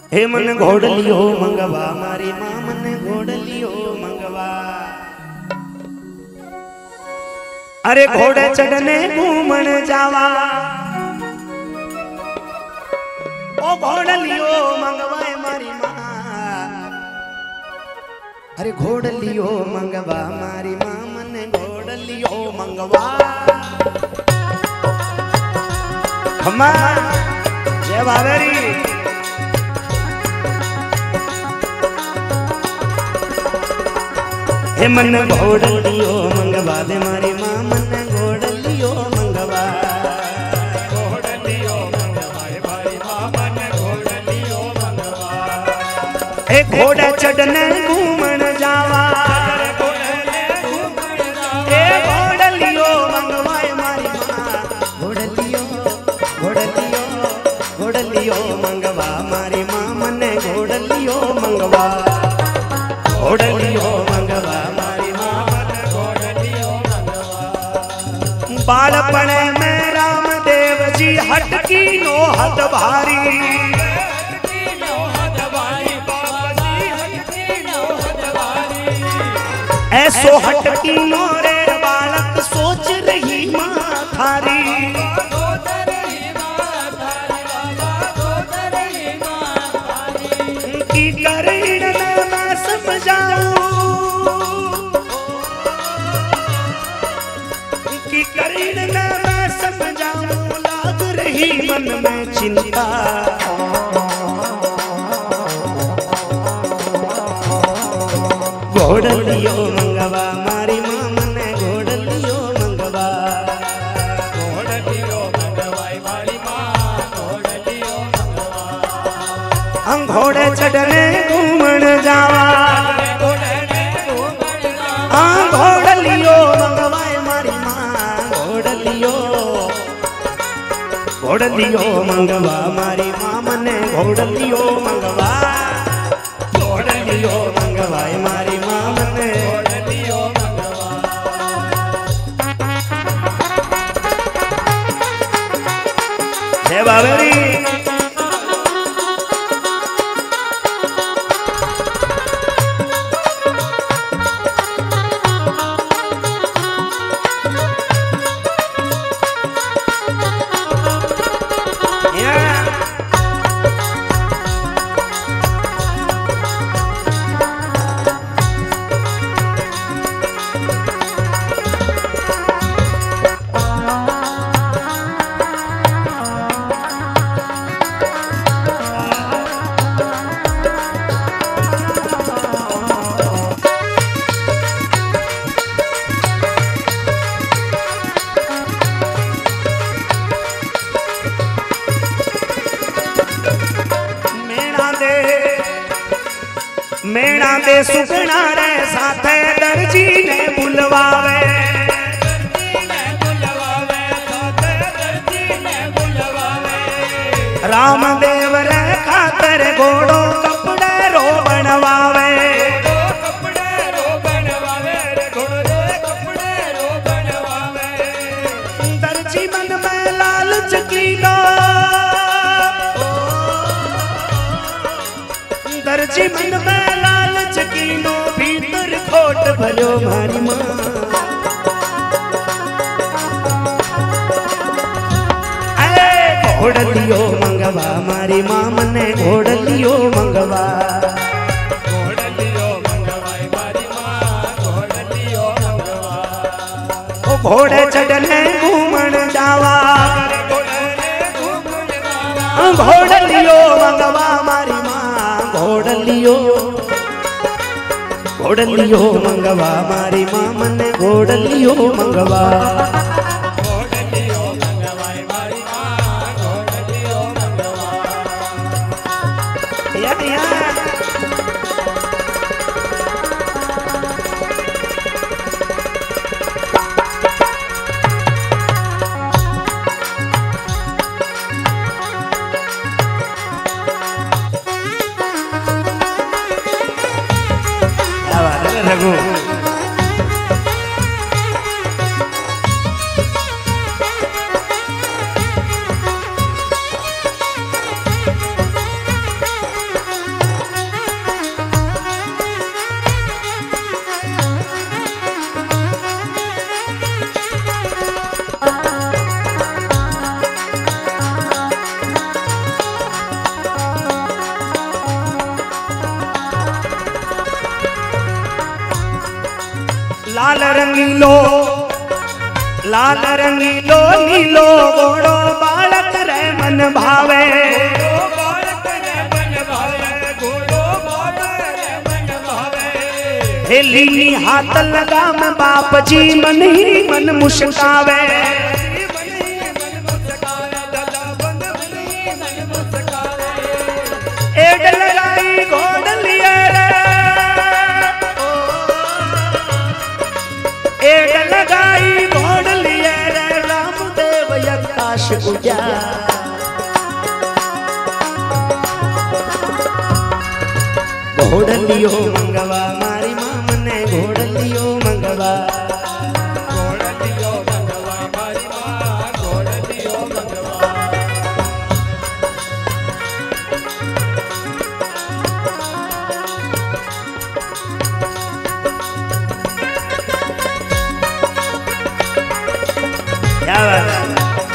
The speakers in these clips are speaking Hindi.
हे मन घोड़लियो मंगवा मारी मां मन घोड़लियो मंगवा। अरे घोड़े चढ़ने घूमन जावा ओ घोड़लियो मंगवाए मारी मां। अरे घोड़लियो मंगवा मारी मां मन घोड़लियो मंगवा। खम्मा जय बाबेरी। हे मन घोड़लियो मंगवा दे मारी मां मन घोड़लियो मंगवा। घोड़लियो मंगवा मारी मां मन घोड़लियो मंगवा। हे घोड़ा चढ़ने घूमन जावा हे घोड़लियो मंगवाए मारी मां। घोड़लियो घोड़लियो घोड़लियो मंगवा मारी मां मन घोड़लियो मंगवा। घोड़लियो मंगवा मारी मां मन घोड़लियो मंगवा। बालपण में रामदेव जी हटकी नो हद भारी। ऐसो हटकी नो रे बालक सोच रही मां थारी। की करीन न मैं समझाऊं की करीन न मैं समझाऊं लाग रही मन में चिंता। घोड़लियो मंगवा मारी मां मन घोड़लियो मंगवा। घोड़लियो मंगवा मारी मां घोड़लियो मंगवा। हम घोड़े चढ़ने घूमन जावा हाँ घोड़लियो मंगवाए मारी मां। घोड़लियो घोड़लियो मंगवा मारी मां मन घोड़लियो मंगवा। घोड़लियो मंगवाए मारी मां मन घोड़लियो मंगवा। जय बाबेरी। मेणा दे सुखना रे साथे दर्जी ने बुलवावे। रामदेव रे खातर घोड़ो कपड़े रो बनवावे। दर्जी मन में लालच कीनो दर्जी मन में लालच कीनो भीतर खोट भरो मारी मां। घोड़लियो मंगवा मारी मां मन घोड़लियो मंगवा। घोड़लियो मंगवा मारी मां घोड़लियो मंगवा। ओ घोड़े चढ़ने घूमन जावा घोड़लियो मंगवा मारी मां। घोड़लियो घोड़लियो मंगवा मारी मां मन घोड़लियो मंगवा। घोड़लियो मंगवा मारी मां घोड़लियो मंगवा। या रघु लाल रंगीलो नीलो घोड़ो बालक रे मन भावे। लीनी हाथ लगा में बाप जी मन ही मन मुस्कावे। एड लगाई घोड़ लिए रे, एड लगाई घोड़ लिए रे रामदेव आकाश उजा। घोड़ लियो मंगवा मारी माम ने घोड़ लियो मंगवा। घोड़ लियो मंगवा मारी मां घोड़ लियो मंगवा। क्या बात है।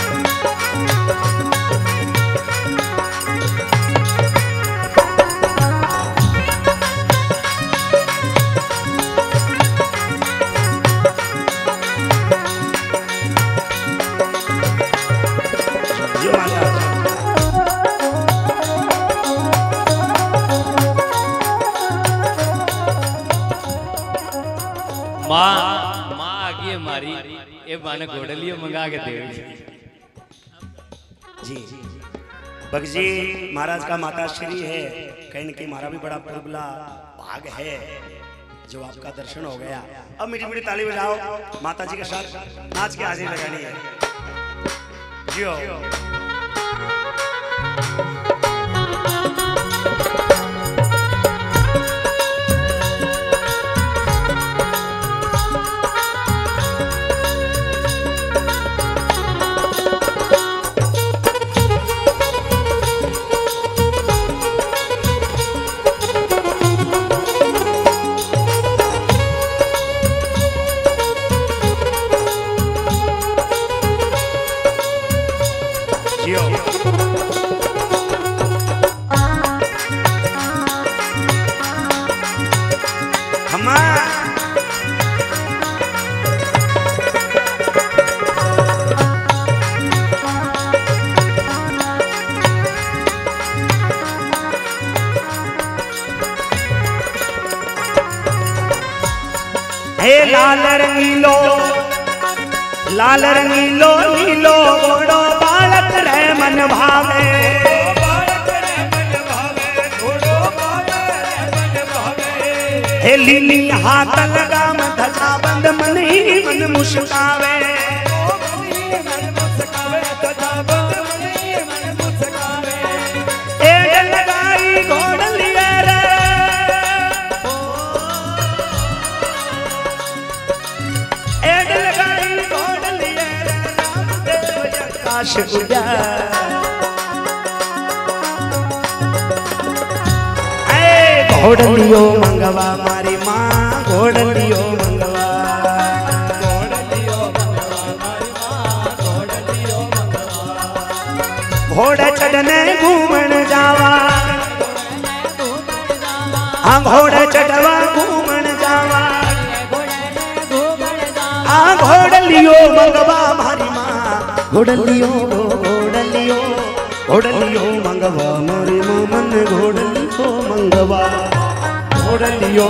माँ आगे हमारी ये बाने घोड़लियो मंगा के दे। जी भगत जी महाराज का माता श्री है, कहीं न कहीं हमारा भी बड़ा प्रबला भाग है जो आपका दर्शन हो गया। अब मीठी मीठी ताली बजाओ, माता जी के साथ नाच के हाजिर लगानी है। जियो हे लाल रंगीलो नीलो घोड़ो बालक रे मन भावे। हे लीली हाथ लगा में धजा बंद मन ही मन मुस्कावे। एड लगाई घोड़ लिए रे, एड लगाई घोड़ लिए रे रामदेव आकाश उजा। घोड़ लियो मंगवा मारी माँ घोड़ लियो मंगवा। घोड़ लियो मंगवा मारी मां घोड़ लियो मंगवा। घोड़ चढ़ने घूमन जावा, हाँ घोड़ चढ़वा घूमन जावा। हाँ घोड़ लियो मंगवा मारी माँ घोड़ लियो मंगवा मोरी मोमन घोड़ लियो मंगवा। घोड़ लियो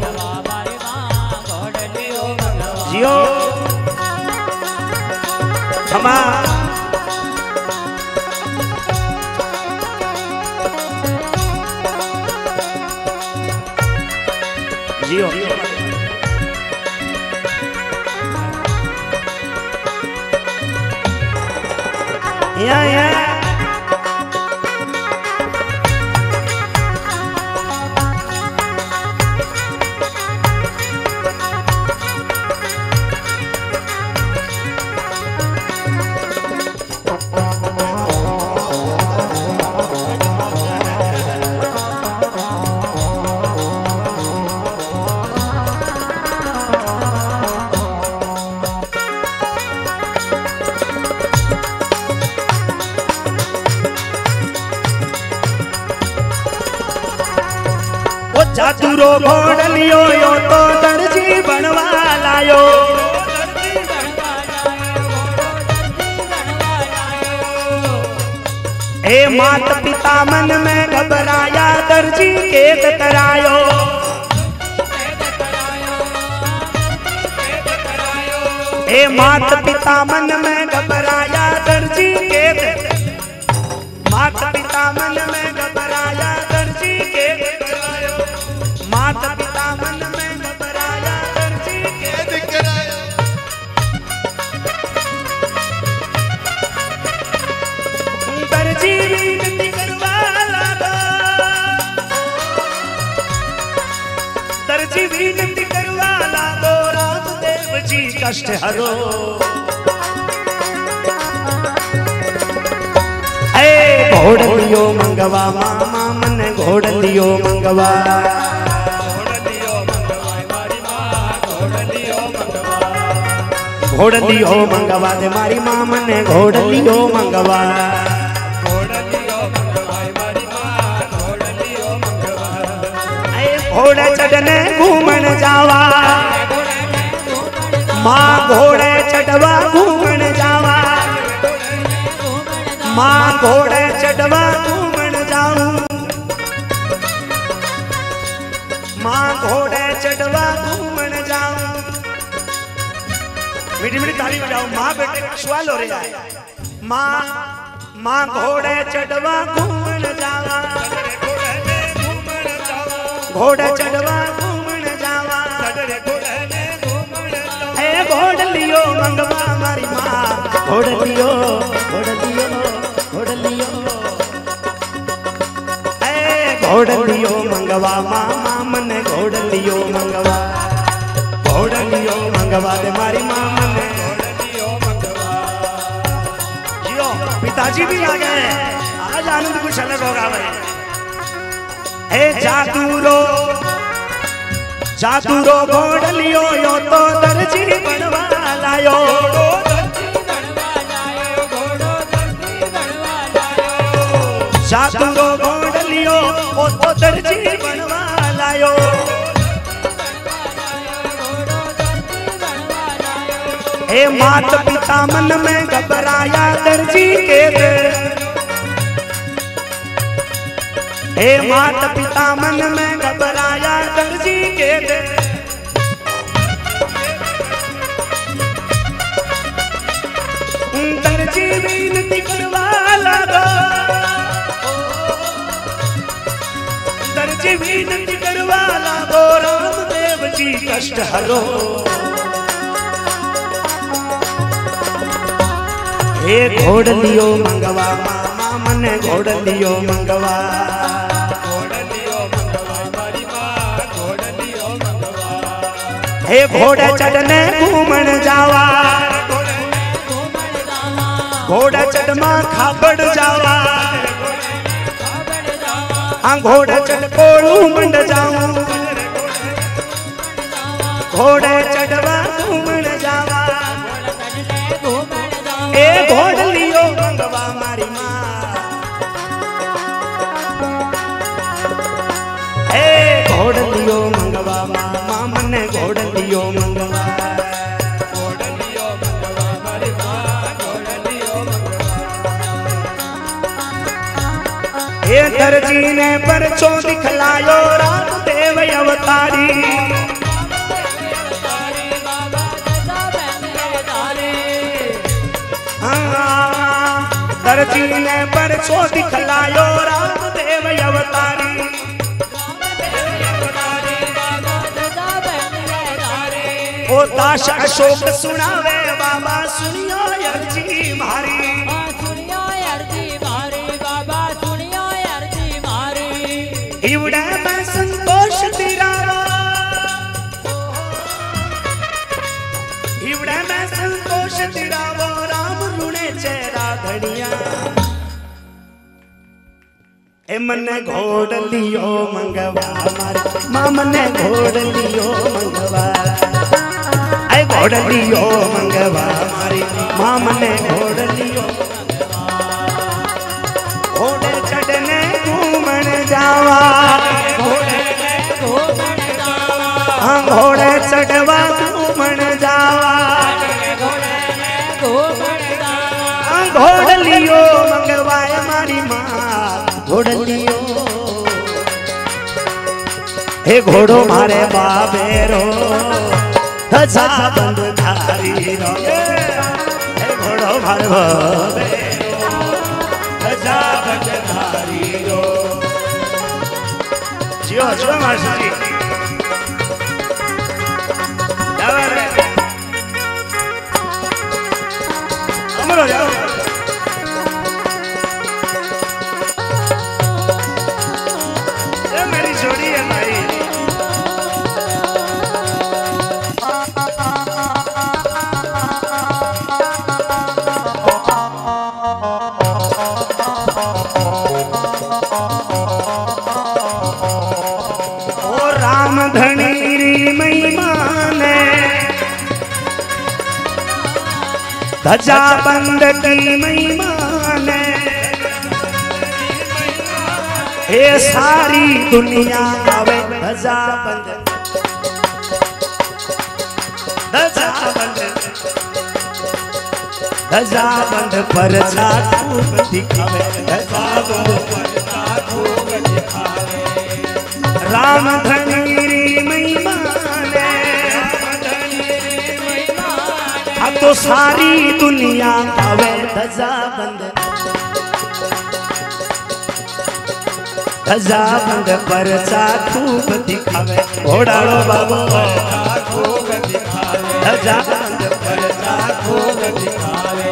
जियो क्षमा जियो या जादूरो घोड़ लियो यो तो दर्जी बनवाला। लायो। हे मात पिता मन में घबराया, दर्जी केत करायो। हे मात पिता मन में घबराया, दर्जी केत। मात पिता मन में घबराया, दर्जी केत करायो। मात पिता मन में घबराया, दर्जी केत करायो। दर्जी विनती करवा लागा, दर्जी विनती करवा लागो, रामदेव जी कष्ट हरो। घोड़लियो मंगवा मामा मन घोड़लियो मंगवा। घोड़लियो मंगवा दे मारी माँ मन घोड़लियो मंगवा। घोड़े चढ़ने घूमन जावा, माँ घोड़े चढ़वा घूमन जावा। माँ घोड़े चढ़वा घूमन जाऊं, माँ घोड़े चढ़वा घूमन जाऊं। मीठी मीठी ताली बजाओ, माँ बेटे का सवाल हो रहा है। माँ घोड़े चढ़वा घूमन जावा, घोड़े चढ़वा घूमन जावा। ए घोड़लियो मंगवा मारी माँ, घोड़लियो घोड़लियो घोड़लियो। ए घोड़लियो मंगवा मामा मन घोड़लियो मंगवा। घोड़लियो मंगवा दे मारी माँ मन घोड़लियो मंगवा। जियो पिताजी भी आ गए, आज आनंद कुछ अलग होगा भाई। ए जादूरो जादूरो घोड़लियो यो तो दर्जी बनवा लायो। जादूरो घोड़लियो ओ तो दर्जी बनवा लायो। ए मात पिता मन में घबराया, दर्जी के दे। हे मात पिता मन में घबराया, दर्जी के दे। दर्जी विनती करवा लागो, दर्जी विनती करवा लागो, रामदेव जी कष्ट हरो। हे घोड़लियो मंगवा मामा मन घोड़लियो मंगवा। हे घोड़े चढ़ने घूमन जावा, घोड़े चढ़मा खाबड़ जावा। हाँ घोड़े चढ़ कोलू मंड जाऊं, घोड़े चढ़वा घूमन जावा। ए घोड़लियो मंगवा मारी माँ, ए घोड़लियो मंगवा मामा मन घोड़लियो मंगवा। घोड़लियो मंगवा मारी माँ, घोड़लियो मंगवा। ए दर्जी ने परचो दिखलायो, रामदेव अवतारी। दर्जी ने परचो दिखलायो, रामदेव अवतारी। ओ दास अशोक सुनावे बाबा, सुनियो अर्जी मारी। सुनियो अर्जी मारी बाबा, सुनियो अर्जी मारी। इवड़े में संतोष दिरावा, इवड़े में संतोष दिरावो, राम रुणे चेहरा धड़िया। ए मन घोड़लियो मंगवा मारी माँ, मन घोड़लियो मंगवा। ए घोड़लियो मंगवा मारी माँ, मन घोड़लियो। घोड़े चढ़ने घूमन जावा, हाँ घोड़े चढ़वा घूमण जावा घूमण जावा घोड़लियो मंगवाए मारी माँ घोड़लियो हे घोड़ो मारे बाबेरो धजा बंद धारी रो हे घोड़ो मारे बाबेरो धजा बंद धारी रो जियो जियो मार्शल जी अमरो जाओ ये मेरी जोड़ी है भाई ओ राम धनी महिमान धजा बंद की महिमान हे सारी दुनिया आवे धजा बंद धजा बंद धजा बंद पर खूब दिखावे धजा बंद खूब दिखावे राम धनी महिमान तो सारी दुनिया आवे धजा बंद पर खूब दिखावे घोड़ालो बाबू खूब दिखावे धजा बंद पर खूब दिखावे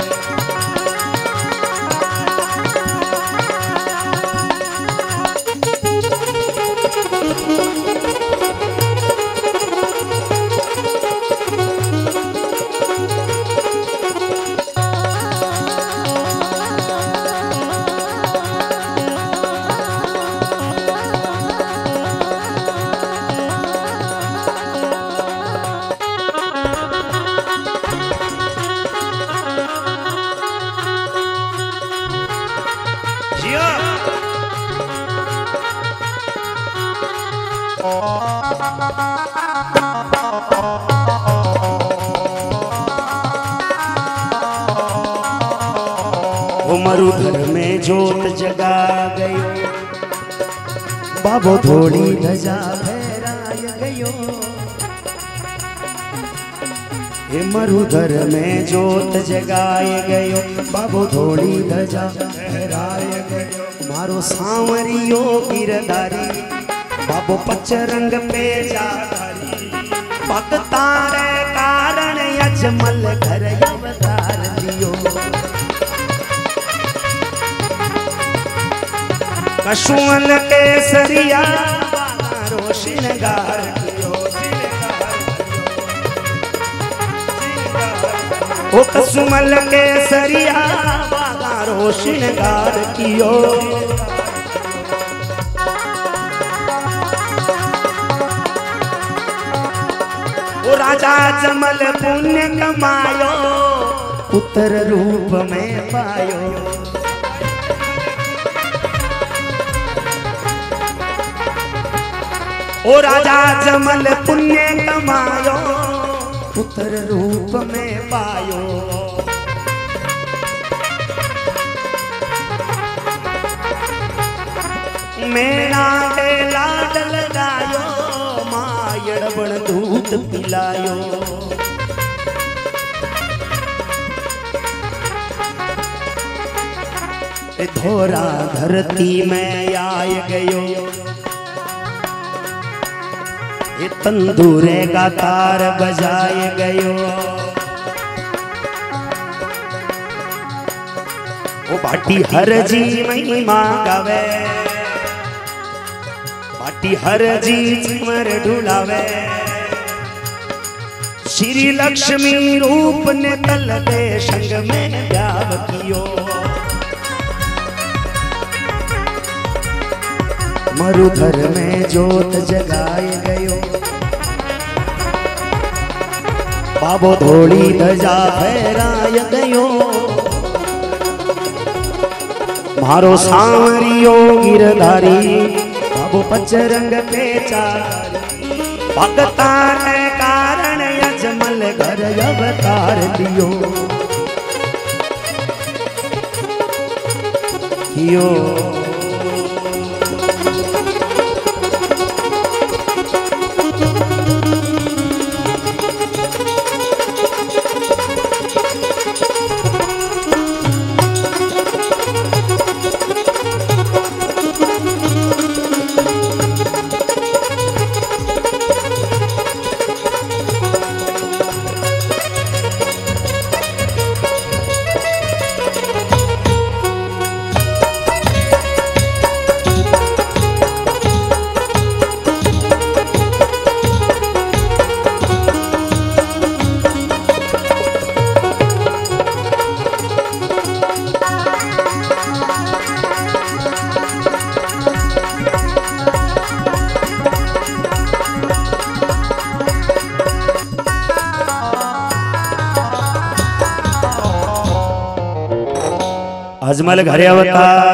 मरुधर में जोत जगा गयो बाबो थोड़ी धजा फहराय गयो हे मरुधर में जोत जगाए गयो बाबो थोड़ी धजा फहराय गयो मारो सांवरियो गिरधारी बाबो पचरंग पे जाधारी भक्ता रे कारण अजमल घर अवतार लियो कशुअल केसरिया रोशनगार कियो ओ कसुमल केसरिया रोशनगार कियो ओ राजा जमल पुण्य कमायो पुत्र रूप में पायो ओ राजा जमल पुण्य कमायो पुत्र रूप में पायो मेरा के लाड लगायो मायड़ बण दूध पिलायो थोड़ा धरती में आय गयो ये तंदूरे का तार बजाए गयो वो बाटी हर जी महिमा गावे बाटी हर जी चिमर ढुलावे श्री लक्ष्मी रूप ने तल दे संग में ब्याव कियो मरुधर में जोत जगाए गयो बाबो धोड़ी धजा फहराय गयो मारो सांवरियो गिरधारी बाबो पचरंग पे चारी भक्ता ने कारण अजमल घर अवतार लियो कियो अजमल घर अवतार।